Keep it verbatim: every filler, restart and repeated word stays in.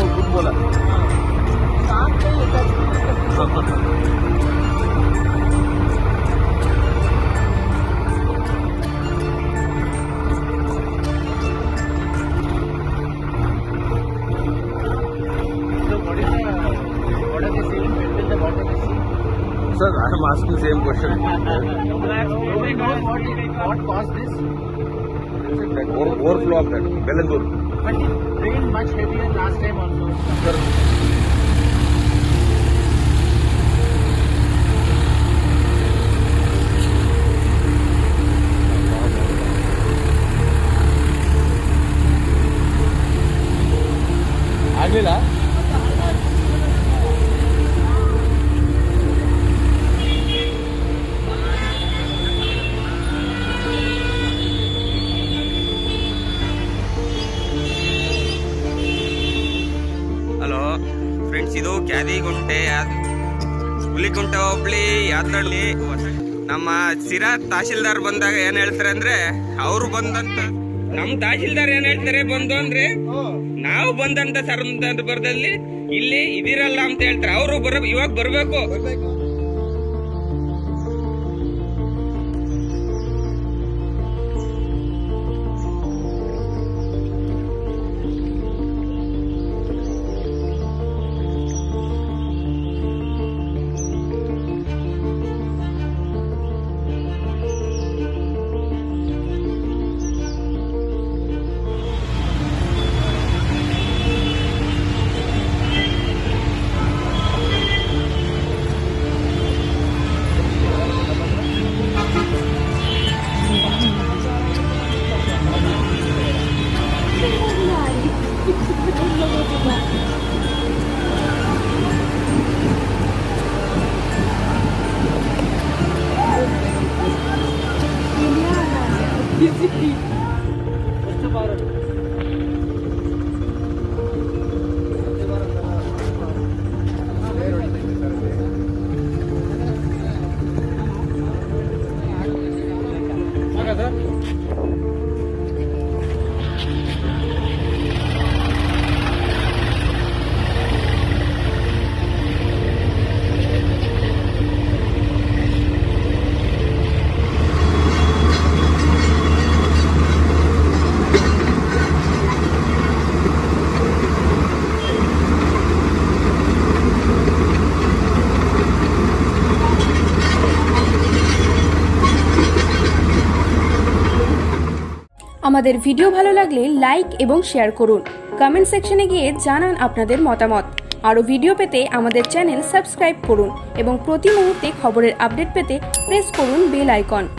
कुछ बोला Sir, I am asking the same question. Nobody knows what, what caused this. That over, overflow of that, Belandur. But it rained much heavier last time also. Sir, ಆಗಲಿಲ್ಲ. Hello friends, ಇದು ಕ್ಯಾದಿಗುಂಟೆ ಹುಲಿಕುಂಟೆ ಹೋಬಳಿ ಯಾದನಹಳ್ಳಿ. ನಮ್ಮ ಸಿರಾ ತಹಶೀಲ್ದಾರ್ ಬಂದಾಗ ಏನ್ ಹೇಳ್ತಾರೆ ಅಂದ್ರೆ, ಅವ್ರು ಬಂದಂತ ನಮ್ ತಹಶೀಲ್ದಾರ್ ಏನ್ ಹೇಳ್ತಾರೆ ಬಂದು ಅಂದ್ರೆ, ನಾವು ಬಂದಂತ ಸಂದರ್ಭದಲ್ಲಿ ಇಲ್ಲಿ ಇದಿರಲ್ಲ ಅಂತ ಹೇಳ್ತಾರೆ. ಅವರು ಬರ ಇವಾಗ ಬರ್ಬೇಕು. আমাদের ভিডিও ভালো লাগলে লাইক এবং শেয়ার করুন। কমেন্ট সেকশনে গিয়ে জানান আপনাদের মতামত। আরও ভিডিও পেতে আমাদের চ্যানেল সাবস্ক্রাইব করুন এবং প্রতি মুহূর্তে খবরের আপডেট পেতে প্রেস করুন বেল আইকন।